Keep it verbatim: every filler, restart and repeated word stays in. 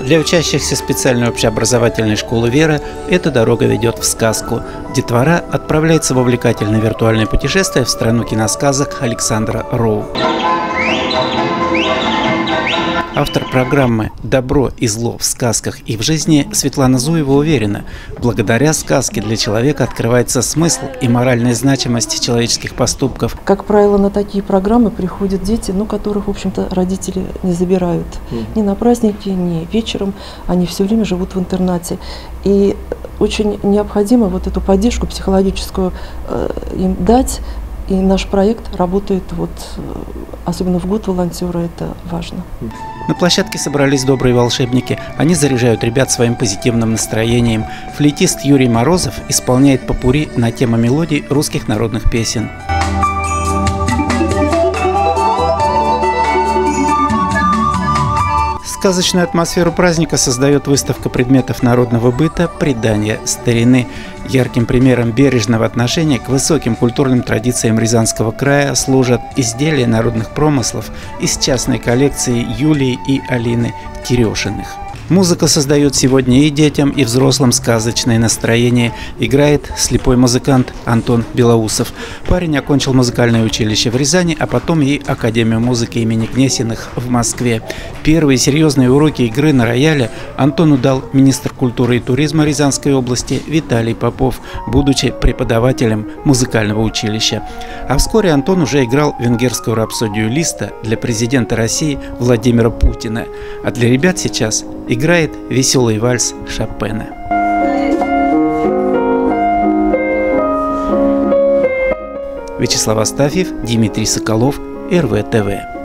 Для учащихся специальной общеобразовательной школы «Вера» эта дорога ведет в сказку. Детвора отправляется в увлекательное виртуальное путешествие в страну киносказок Александра Роу. Автор программы «Добро и зло в сказках и в жизни» Светлана Зуева уверена, благодаря сказке для человека открывается смысл и моральная значимость человеческих поступков. Как правило, на такие программы приходят дети, ну, которых, в общем-то, родители не забирают. Mm. Ни на праздники, ни вечером. Они все время живут в интернате. И очень необходимо вот эту поддержку психологическую э, им дать. И наш проект работает, вот, особенно в год волонтера, это важно. На площадке собрались добрые волшебники. Они заряжают ребят своим позитивным настроением. Флейтист Юрий Морозов исполняет попурри на тему мелодий русских народных песен. Сказочную атмосферу праздника создает выставка предметов народного быта «Предания старины». Ярким примером бережного отношения к высоким культурным традициям Рязанского края служат изделия народных промыслов из частной коллекции Юлии и Алины Терешиных. Музыка создает сегодня и детям, и взрослым сказочное настроение. Играет слепой музыкант Антон Белоусов. Парень окончил музыкальное училище в Рязани, а потом и Академию музыки имени Гнесиных в Москве. Первые серьезные уроки игры на рояле Антону дал министр культуры и туризма Рязанской области Виталий Попов, будучи преподавателем музыкального училища. А вскоре Антон уже играл венгерскую рапсодию Листа для президента России Владимира Путина. А для ребят сейчас играет веселый вальс Шопена. Вячеслав Астафьев, Дмитрий Соколов, эр вэ тэ вэ.